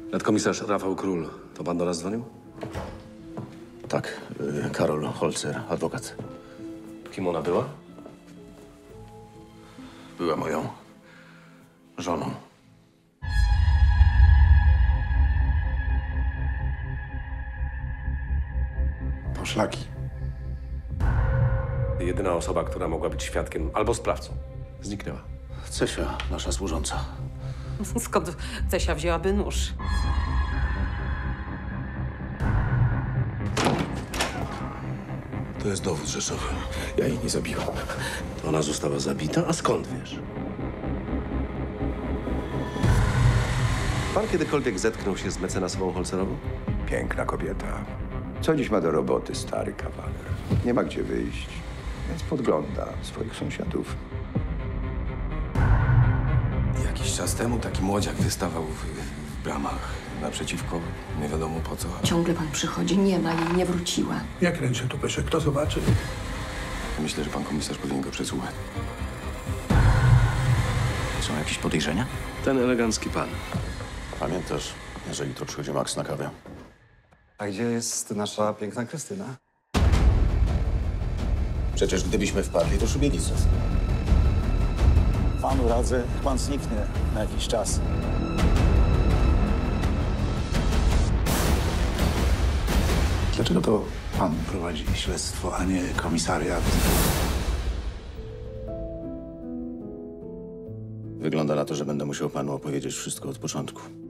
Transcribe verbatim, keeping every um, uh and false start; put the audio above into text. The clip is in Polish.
Nadkomisarz Rafał Król. To pan do nas dzwonił? Tak, y, Karol Holzer, adwokat. Kim ona była? Była moją żoną. Poszlaki. Jedyna osoba, która mogła być świadkiem albo sprawcą. Zniknęła. Cesia, nasza służąca. Skąd Cesia wzięłaby nóż? To jest dowód rzeszowy. Ja jej nie zabiłem. Ona została zabita, a skąd wiesz? Pan kiedykolwiek zetknął się z mecenasową Holzerową? Piękna kobieta. Co dziś ma do roboty, stary kawaler? Nie ma gdzie wyjść, więc podgląda swoich sąsiadów. Jakiś czas temu taki młodziak wystawał w, w bramach naprzeciwko, nie wiadomo po co. Ciągle pan przychodzi, nie ma jej, nie wróciła. Jak ręczę tu pyszę, kto zobaczy? Myślę, że pan komisarz powinien go przesłuchać. Są jakieś podejrzenia? Ten elegancki pan. Pamiętasz, jeżeli to przychodzi Max na kawę? A gdzie jest nasza piękna Krystyna? Przecież gdybyśmy wpadli, to szubienica. Panu radzę, pan zniknie na jakiś czas. Dlaczego to pan prowadzi śledztwo, a nie komisariat? Wygląda na to, że będę musiał panu opowiedzieć wszystko od początku.